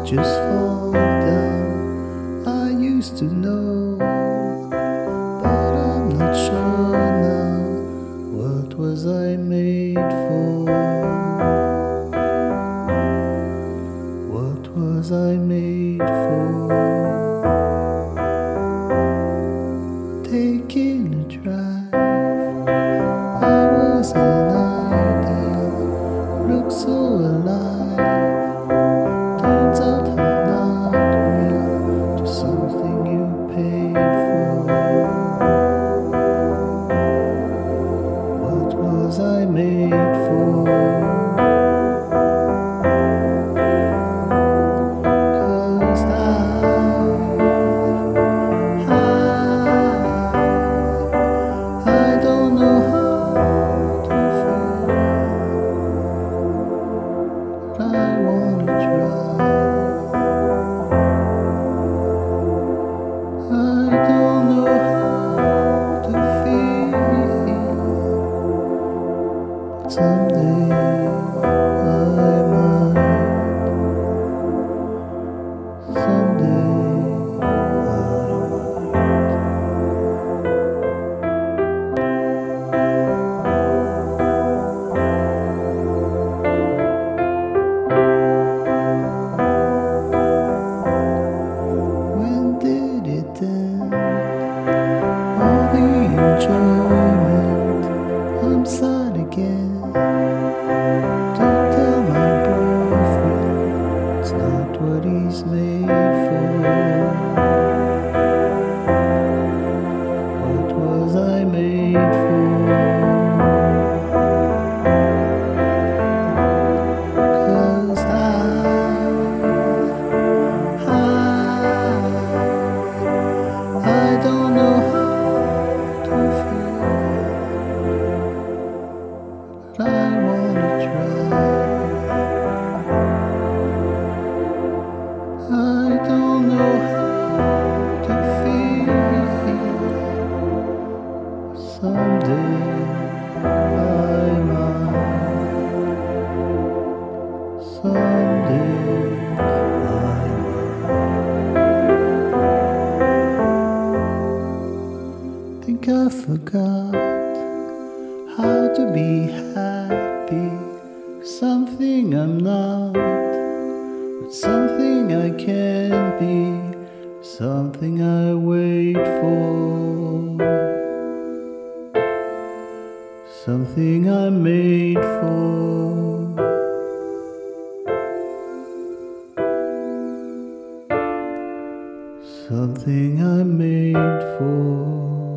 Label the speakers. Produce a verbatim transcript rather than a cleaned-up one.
Speaker 1: just fall down. I used to know, but I'm not sure now. What was I made for? What was I made for? Taking a drive, I was an ideal, looked so alive. Turns out I'm not real, just something you paid for. What was I made for? Cause I, I, I don't know how to feel, but I wanna try. I don't know how to feel, but someday I might. Someday I might. When did it end? All the enjoyment, I'm sad again. Don't tell my boyfriend, it's not what he's made for. What was I made for? Cause I, I, I don't know how to feel, but I wanna try. I don't know how to feel. Someday I might. Someday I might. Think I forgot how to be happy. Something I'm not, but something I can be, something I wait for, something I'm made for, something I'm made for.